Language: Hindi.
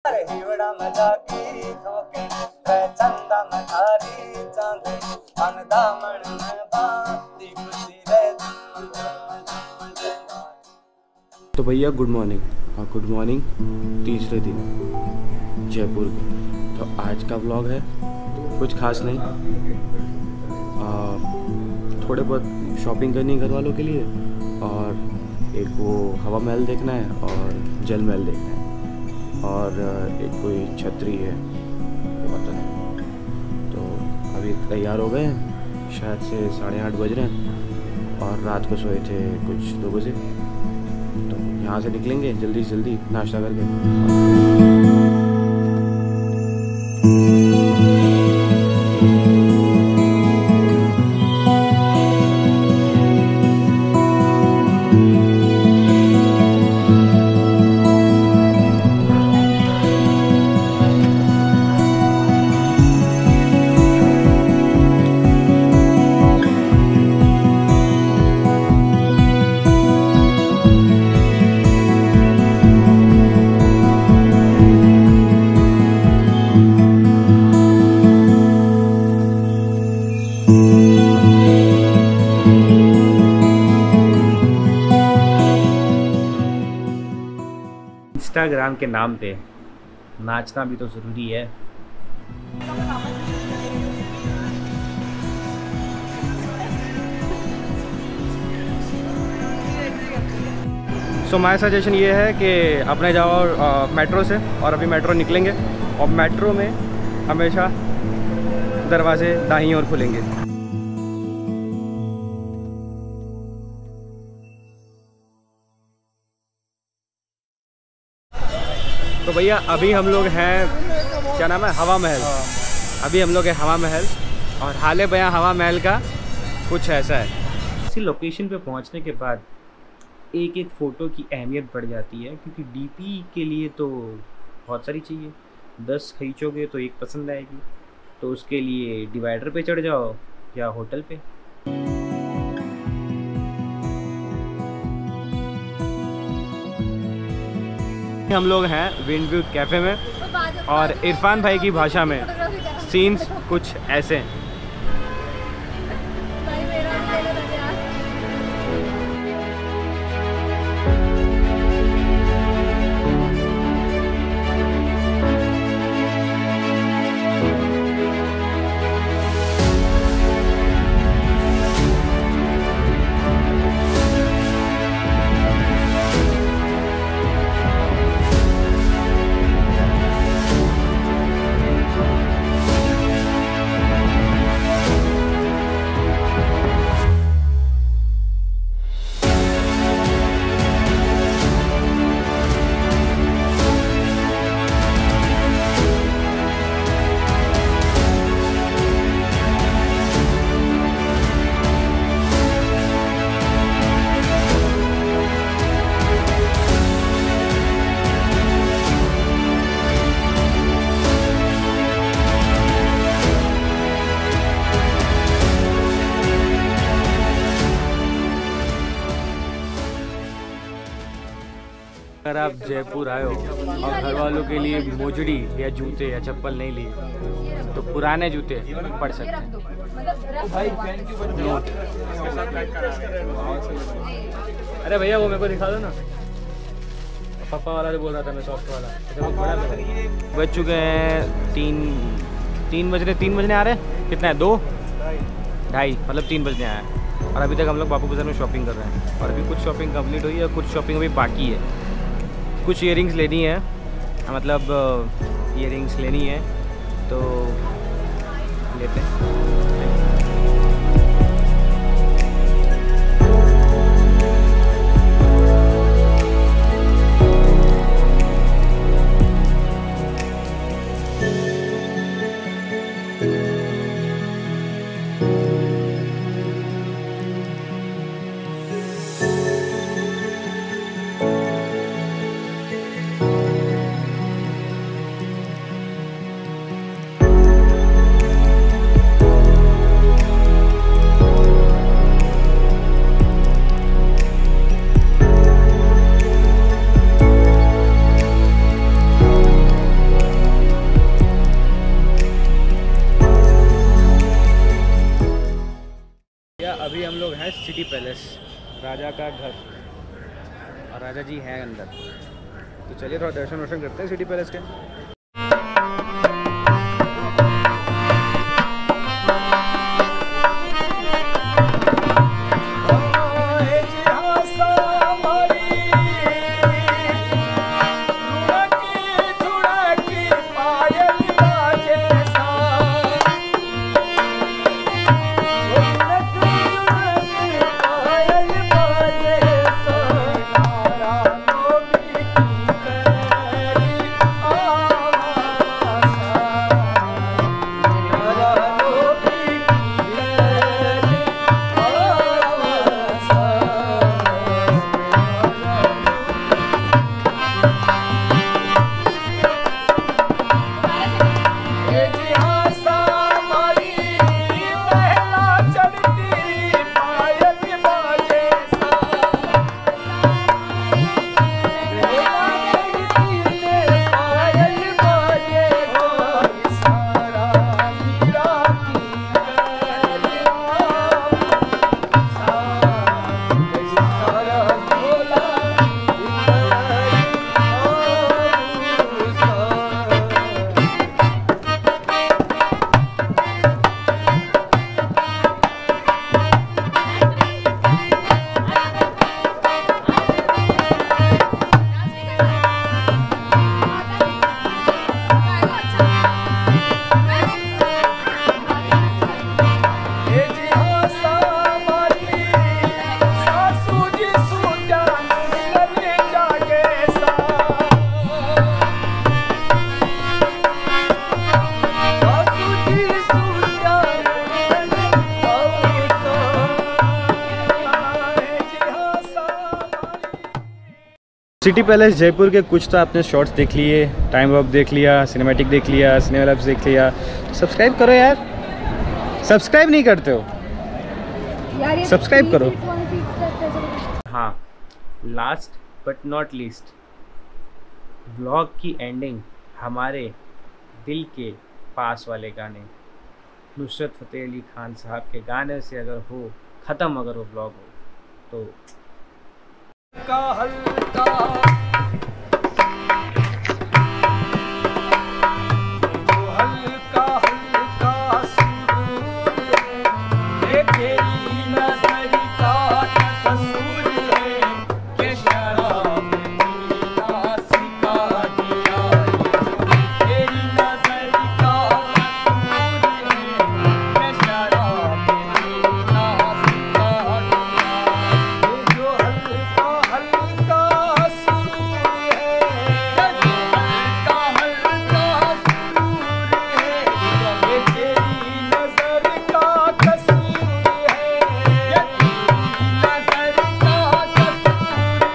हिवड़ा मजाकी ठोके चंदा मधारी चांद मन दामन में बाती खुशी रे। तो भैया गुड मॉर्निंग। हाँ गुड मॉर्निंग। तीसरे दिन जयपुर के। तो आज का व्लॉग है कुछ खास नहीं, थोड़े बहुत शॉपिंग करनी है घर वालों के लिए, और एक वो हवा महल देखना है और जल महल देखना है, और एक कोई छतरी है पता नहीं। तो अभी तैयार हो गए हैं, शायद से 8:30 बज रहे हैं, और रात को सोए थे कुछ 2 बजे। तो यहाँ से निकलेंगे जल्दी से जल्दी नाश्ता करके। इंस्टाग्राम के नाम पे नाचना भी तो ज़रूरी है। सो माय सजेशन ये है कि अपने जाओ मेट्रो से, और अभी मेट्रो निकलेंगे, और मेट्रो में हमेशा दरवाजे दाईं ओर खुलेंगे। तो भैया अभी हम लोग हैं, क्या नाम है, हवा महल। अभी हम लोग हैं हवा महल, और हाले बयां हवा महल का कुछ ऐसा है। इसी लोकेशन पे पहुंचने के बाद एक एक फ़ोटो की अहमियत बढ़ जाती है, क्योंकि डीपी के लिए तो बहुत सारी चाहिए। 10 खींचोगे तो एक पसंद आएगी, तो उसके लिए डिवाइडर पे चढ़ जाओ या होटल पे। हम लोग हैं विंड व्यू कैफ़े में, और इरफान भाई की भाषा में सीन्स कुछ ऐसे हैं। अगर आप जयपुर आए हो और घर वालों के लिए मोजड़ी या जूते या चप्पल नहीं लिए, तो पुराने जूते पड़ सकते हैं। नोट। अरे भैया वो मेरे को दिखा दो ना, पापा वाला जो बोल रहा था मैं, सॉफ्ट वाला। बज चुके हैं 3 बजने आ रहे हैं। कितना है, 2:30, मतलब 3 बजने आया है, और अभी तक हम लोग बापू बाजार में शॉपिंग कर रहे हैं। और अभी कुछ शॉपिंग कंप्लीट हुई है, कुछ शॉपिंग अभी बाकी है। कुछ ईयरिंग्स लेनी है, मतलब ईयरिंग्स लेनी है, तो लेते हैं। सिटी पैलेस, राजा का घर, और राजा जी हैं अंदर। तो चलिए थोड़ा दर्शन वर्शन करते हैं सिटी पैलेस के। सिटी पैलेस जयपुर के कुछ तो आपने शॉट्स देख लिए, टाइम वॉक देख लिया, सिनेमैटिक देख लिया, सिनेमा लैब्स देख लिया। सब्सक्राइब करो यार, सब्सक्राइब नहीं करते हो, सब्सक्राइब करो। हाँ, last but not least, vlog की एंडिंग हमारे दिल के पास वाले गाने नुसरत फ़तेह अली खान साहब के गाने से अगर हो ख़त्म, अगर वो व्लॉग हो तो का हल्का